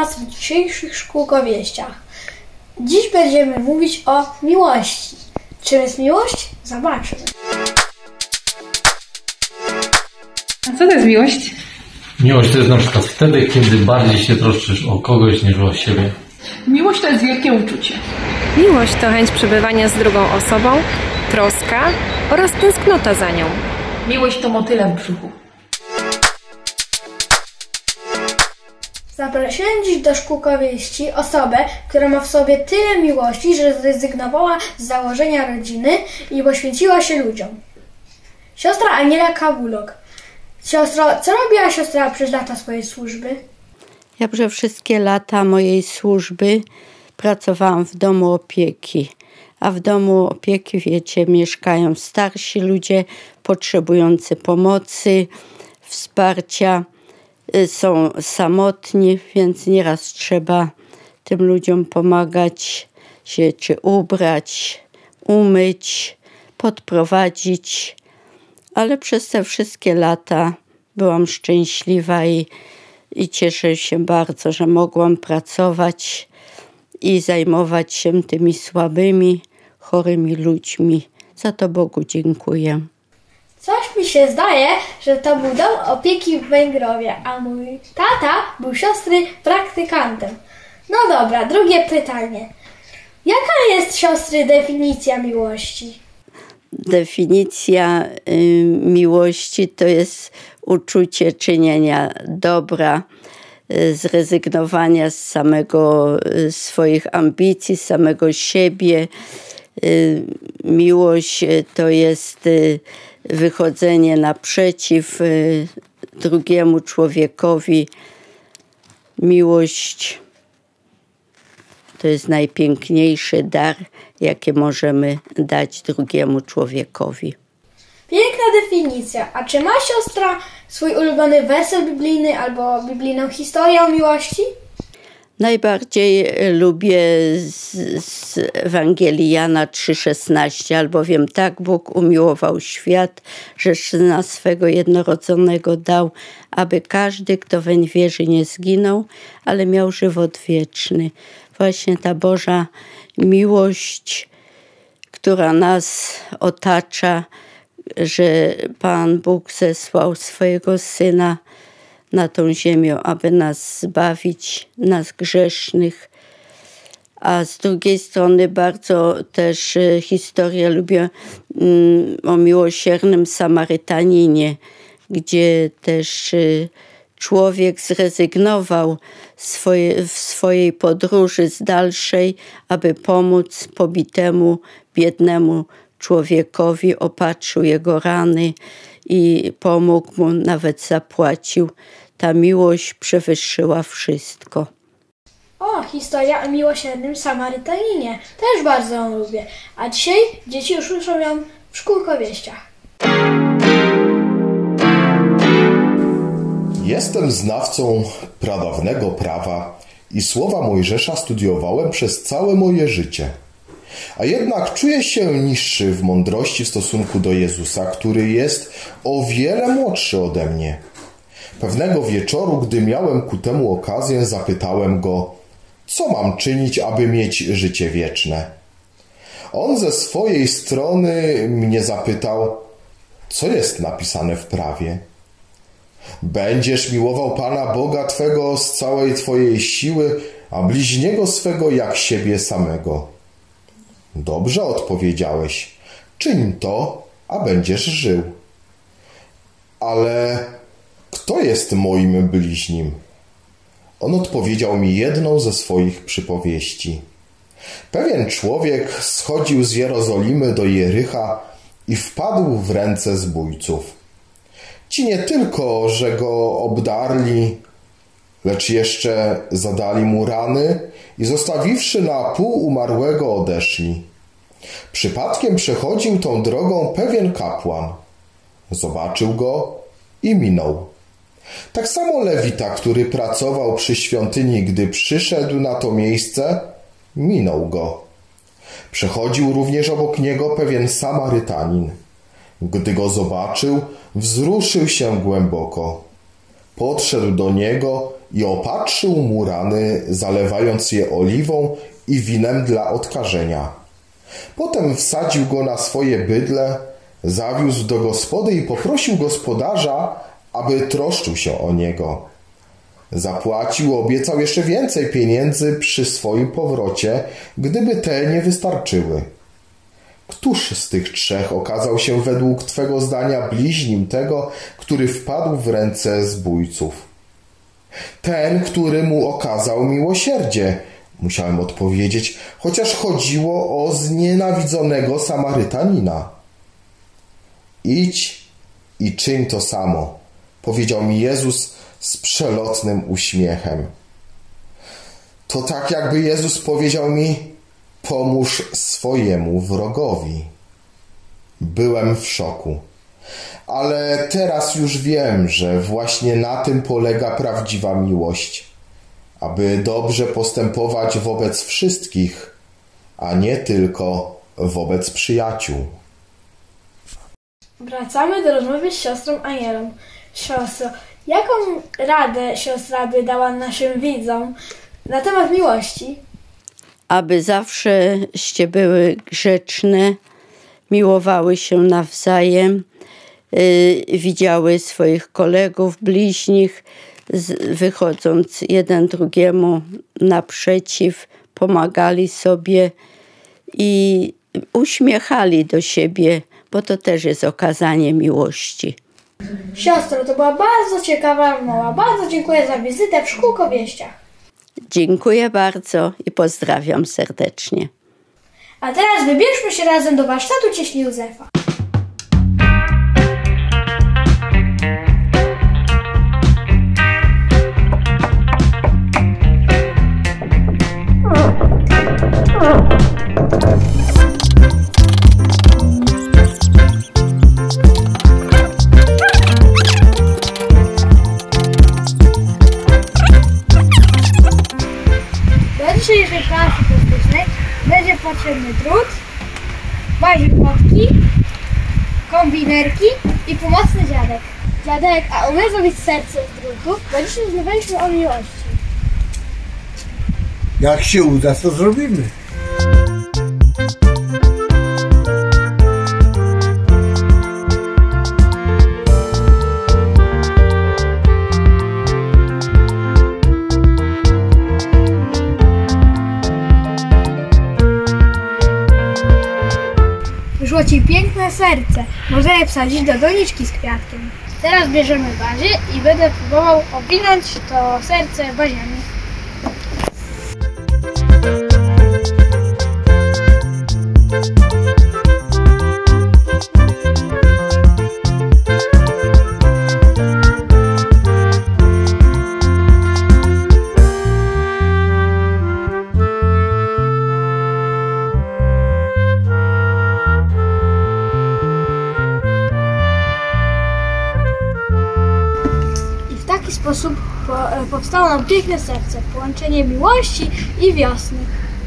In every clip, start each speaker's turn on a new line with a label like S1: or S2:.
S1: Was w dzisiejszych szkółkowieściach. Dziś będziemy mówić o miłości. Czym jest miłość? Zobaczmy.
S2: A co to jest miłość?
S3: Miłość to jest na przykład wtedy, kiedy bardziej się troszczysz o kogoś niż o siebie.
S2: Miłość to jest wielkie uczucie.
S4: Miłość to chęć przebywania z drugą osobą, troska oraz tęsknota za nią.
S2: Miłość to motyle w brzuchu.
S1: Zaprosiłem dziś do szkółkowieści osobę, która ma w sobie tyle miłości, że zrezygnowała z założenia rodziny i poświęciła się ludziom. Siostra Aniela Kawulok. Siostro, co robiła siostra przez lata swojej służby?
S5: Ja przez wszystkie lata mojej służby pracowałam w domu opieki. A w domu opieki, wiecie, mieszkają starsi ludzie potrzebujący pomocy, wsparcia. Są samotni, więc nieraz trzeba tym ludziom pomagać się czy ubrać, umyć, podprowadzić. Ale przez te wszystkie lata byłam szczęśliwa i cieszę się bardzo, że mogłam pracować i zajmować się tymi słabymi, chorymi ludźmi. Za to Bogu dziękuję.
S1: Coś mi się zdaje, że to był dom opieki w Węgrowie, a mój tata był siostry praktykantem. No dobra, drugie pytanie. Jaka jest, siostry, definicja miłości?
S5: Definicja miłości to jest uczucie czynienia dobra, zrezygnowania z swoich ambicji, z samego siebie. Miłość to jest wychodzenie naprzeciw drugiemu człowiekowi. Miłość to jest najpiękniejszy dar, jaki możemy dać drugiemu człowiekowi.
S1: Piękna definicja. A czy ma siostra swój ulubiony werset biblijny albo biblijną historię o miłości?
S5: Najbardziej lubię z Ewangelii Jana 3,16, albowiem tak Bóg umiłował świat, że Syna swego jednorodzonego dał, aby każdy, kto weń wierzy, nie zginął, ale miał żywot wieczny. Właśnie ta Boża miłość, która nas otacza, że Pan Bóg zesłał swojego Syna na tą ziemię, aby nas zbawić, nas grzesznych. A z drugiej strony bardzo też historię lubię o miłosiernym Samarytaninie, gdzie też człowiek zrezygnował w swojej podróży z dalszej, aby pomóc pobitemu, biednemu człowiekowi, opatrzył jego rany i pomógł mu, nawet zapłacił. Ta miłość przewyższyła wszystko.
S1: O, historia o miłosiernym Samarytaninie. Też bardzo ją lubię. A dzisiaj dzieci już słyszą ją w szkółkowieściach.
S6: Jestem znawcą pradawnego prawa i słowa Mojżesza studiowałem przez całe moje życie. A jednak czuję się niższy w mądrości w stosunku do Jezusa, który jest o wiele młodszy ode mnie. Pewnego wieczoru, gdy miałem ku temu okazję, zapytałem go, co mam czynić, aby mieć życie wieczne. On ze swojej strony mnie zapytał, co jest napisane w prawie. Będziesz miłował Pana Boga Twego z całej Twojej siły, a bliźniego swego jak siebie samego. Dobrze odpowiedziałeś, czyń to, a będziesz żył. Ale kto jest moim bliźnim? On odpowiedział mi jedną ze swoich przypowieści. Pewien człowiek schodził z Jerozolimy do Jericha i wpadł w ręce zbójców. Ci nie tylko, że go obdarli, lecz jeszcze zadali mu rany i zostawiwszy na pół umarłego odeszli. Przypadkiem przechodził tą drogą pewien kapłan. Zobaczył go i minął. Tak samo Lewita, który pracował przy świątyni, gdy przyszedł na to miejsce, minął go. Przechodził również obok niego pewien Samarytanin. Gdy go zobaczył, wzruszył się głęboko. Podszedł do niego i opatrzył mu rany, zalewając je oliwą i winem dla odkażenia. Potem wsadził go na swoje bydle, zawiózł do gospody i poprosił gospodarza, aby troszczył się o niego. Zapłacił, obiecał jeszcze więcej pieniędzy przy swoim powrocie, gdyby te nie wystarczyły. Któż z tych trzech okazał się według Twego zdania bliźnim tego, który wpadł w ręce zbójców? Ten, który mu okazał miłosierdzie, musiałem odpowiedzieć, chociaż chodziło o znienawidzonego Samarytanina. Idź i czyń to samo, powiedział mi Jezus z przelotnym uśmiechem. To tak jakby Jezus powiedział mi, pomóż swojemu wrogowi. Byłem w szoku. Ale teraz już wiem, że właśnie na tym polega prawdziwa miłość. Aby dobrze postępować wobec wszystkich, a nie tylko wobec przyjaciół.
S1: Wracamy do rozmowy z siostrą Anielą. Siostro, jaką radę siostra by dała naszym widzom na temat miłości?
S5: Aby zawszeście były grzeczne, miłowały się nawzajem, widziały swoich kolegów, bliźnich, wychodząc jeden drugiemu naprzeciw, pomagali sobie i uśmiechali do siebie, bo to też jest okazanie miłości.
S1: Siostro, to była bardzo ciekawa rozmowa. Bardzo dziękuję za wizytę w Szkółkowieściach.
S5: Dziękuję bardzo i pozdrawiam serdecznie.
S1: A teraz wybierzmy się razem do warsztatu cieśli Józefa. Do dzisiejszej pracy plastycznej będzie potrzebny drut, bazie kotki, kombinerki i pomocny dziadek. Dziadek, a umiesz zrobić serce z drutu? Bo dzisiaj rozmawialiśmy o miłości.
S7: Jak się uda, to zrobimy.
S1: Wyszło Ci piękne serce. Można je wsadzić do doniczki z kwiatkiem. Teraz bierzemy bazie i będę próbował owinąć to serce baziami. W taki sposób powstało nam piękne serce, połączenie miłości i wiosny.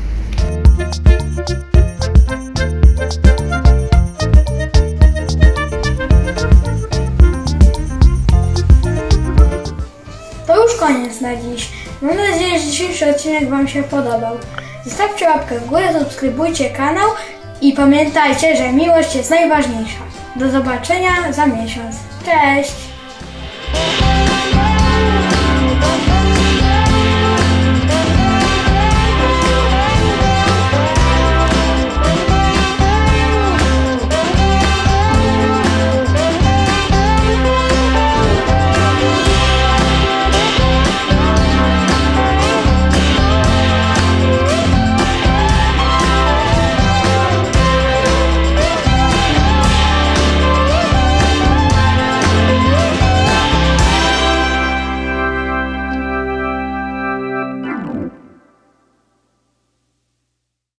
S1: To już koniec na dziś. Mam nadzieję, że dzisiejszy odcinek Wam się podobał. Zostawcie łapkę w górę, subskrybujcie kanał i pamiętajcie, że miłość jest najważniejsza. Do zobaczenia za miesiąc. Cześć!